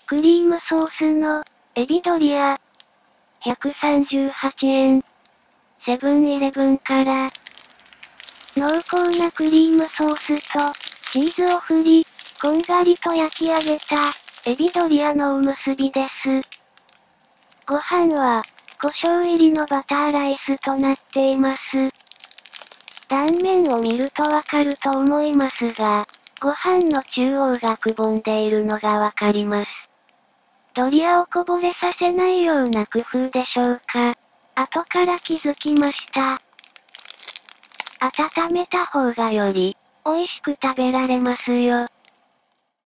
クリームソースの、エビドリア。138円。セブンイレブンから。濃厚なクリームソースと、チーズを振り、こんがりと焼き上げた、エビドリアのおむすびです。ご飯は、胡椒入りのバターライスとなっています。断面を見るとわかると思いますが、ご飯の中央がくぼんでいるのがわかります。ドリアをこぼれさせないような工夫でしょうか。後から気づきました。温めた方がより、美味しく食べられますよ。